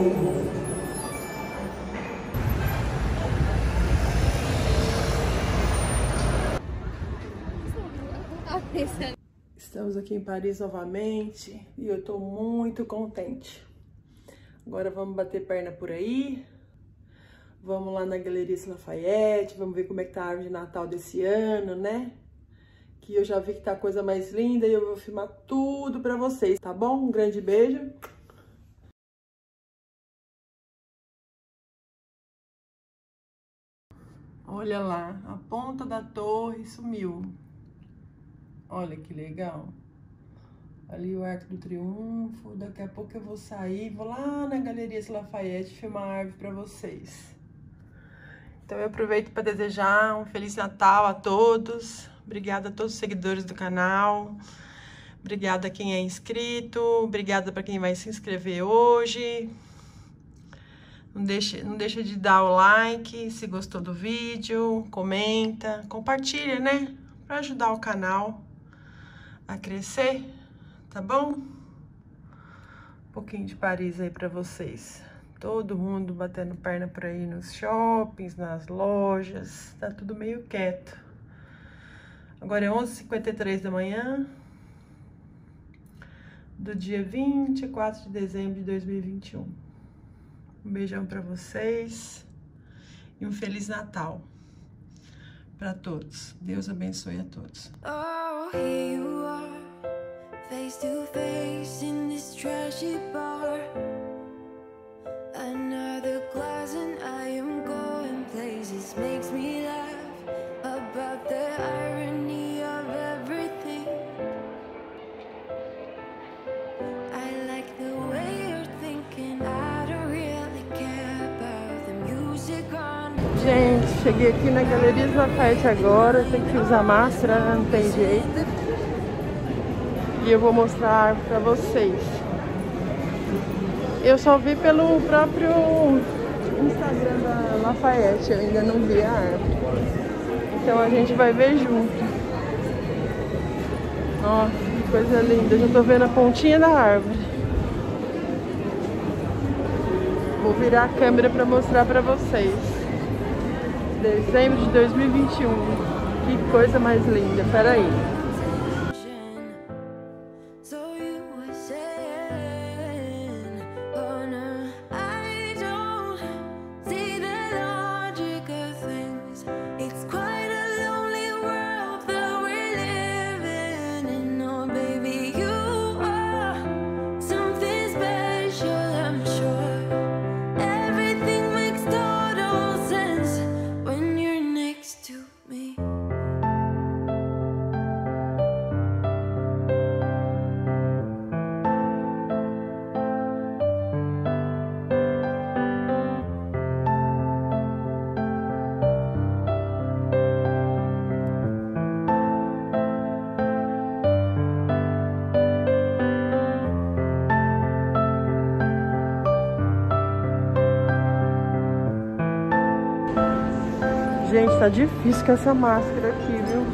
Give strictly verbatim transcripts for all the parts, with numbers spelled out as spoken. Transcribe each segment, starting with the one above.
Estamos aqui em Paris novamente e eu tô muito contente. Agora vamos bater perna por aí. Vamos lá na Galeria Lafayette, vamos ver como é que tá a árvore de Natal desse ano, né? Que eu já vi que tá a coisa mais linda e eu vou filmar tudo pra vocês, tá bom? Um grande beijo. Olha lá, a ponta da torre sumiu. Olha que legal. Ali o Arco do Triunfo. Daqui a pouco eu vou sair, vou lá na Galeria Lafayette filmar a árvore pra vocês. Então eu aproveito para desejar um Feliz Natal a todos. Obrigada a todos os seguidores do canal. Obrigada a quem é inscrito. Obrigada para quem vai se inscrever hoje. Não deixe, não deixa de dar o like se gostou do vídeo. Comenta, compartilha, né? Para ajudar o canal a crescer, tá bom? Um pouquinho de Paris aí para vocês. Todo mundo batendo perna por aí nos shoppings, nas lojas. Tá tudo meio quieto. Agora é onze e cinquenta e três da manhã do dia vinte e quatro de dezembro de dois mil e vinte e um. Um beijão pra vocês e um Feliz Natal pra todos. Deus abençoe a todos. Oh, here you are, face to face in this trashy bar. Another glass and I am going places. Makes me laugh about the irony of everything. I like the way you're thinking. I don't really care about the music on. Gente, cheguei aqui na Galeria Lafayette agora. Tem que usar máscara, não tem jeito. E eu vou mostrar pra vocês. Eu só vi pelo próprio Instagram da Lafayette, eu ainda não vi a árvore. Então a gente vai ver junto. Ó, que coisa linda. Já tô vendo a pontinha da árvore. Vou virar a câmera pra mostrar pra vocês. Dezembro de dois mil e vinte e um. Que coisa mais linda. Pera aí. Gente, tá difícil com essa máscara aqui, viu?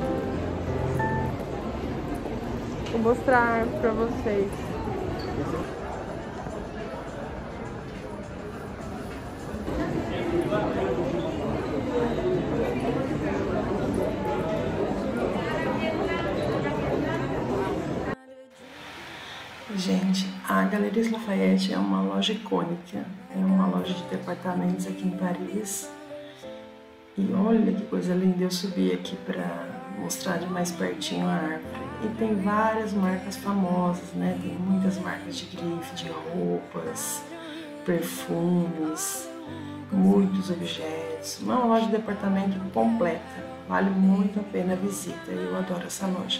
Vou mostrar a árvore pra vocês. Gente, a Galeria Lafayette é uma loja icônica. É uma loja de departamentos aqui em Paris. E olha que coisa linda, eu subi aqui para mostrar de mais pertinho a árvore. E tem várias marcas famosas, né? Tem muitas marcas de grife, de roupas, perfumes, muitos objetos. Uma loja de departamento completa. Vale muito a pena a visita. Eu adoro essa loja.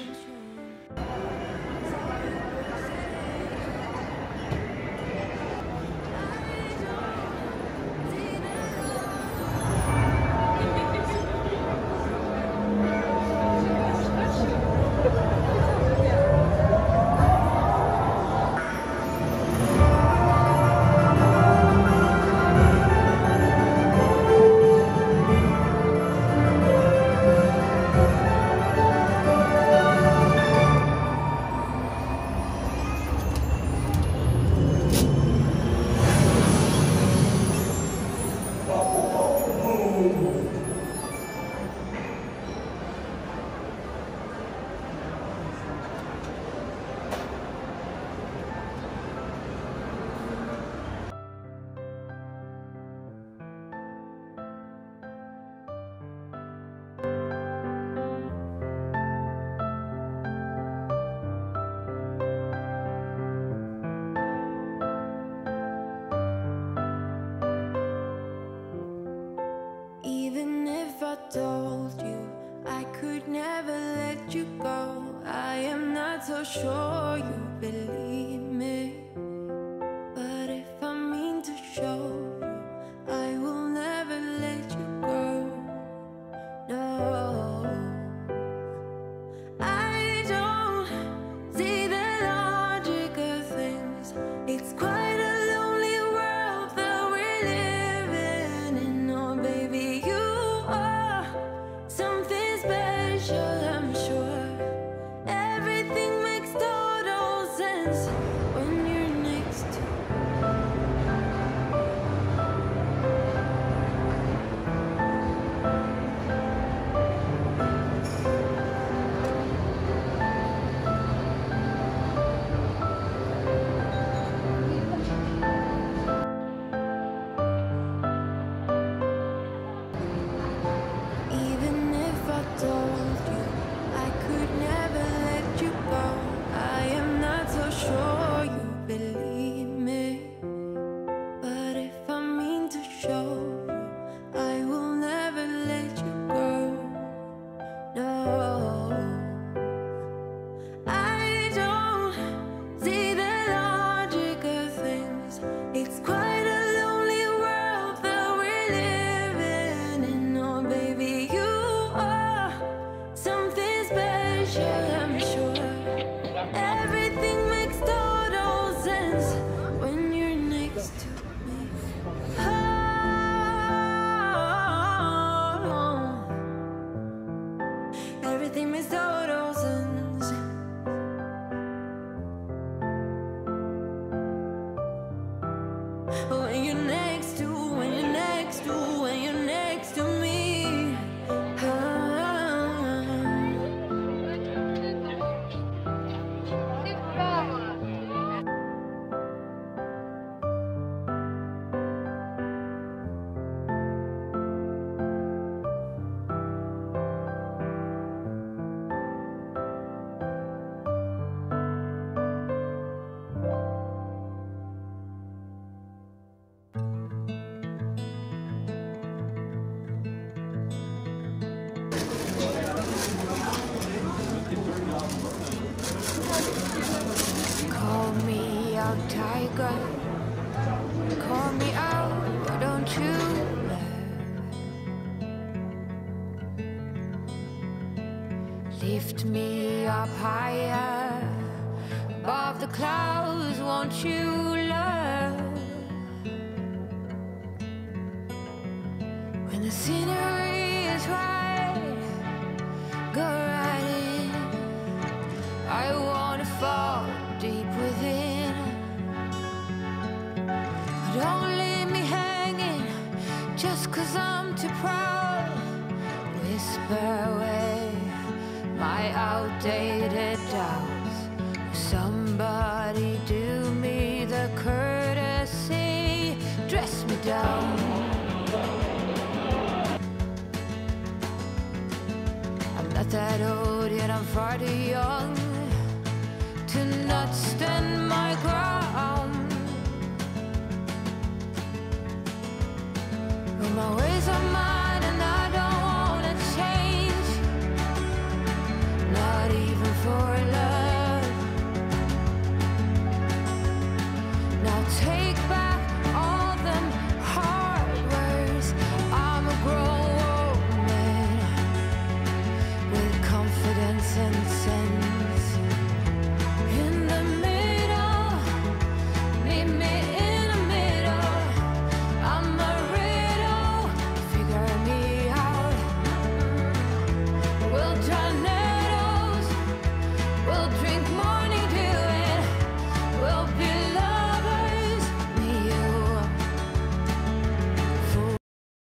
It's quite a lonely world that we're living in. Oh, baby, you are something special, I'm sure. Everything makes total sense when you're next to me. Oh, everything makes total sense. When you're next to, when you're next to, when you're next to me. Call me out, tiger. Call me out, don't you dare. Lift me up higher above the clouds, won't you love? When the scenery is right, go right in. I wanna fall deep within. Don't leave me hanging just 'cause I'm too proud. Whisper away my outdated doubts. Somebody do me the courtesy, dress me down. I'm not that old yet, I'm far too young to not stand my ground. But my ways are mine and I don't wanna change, not even for love. Now take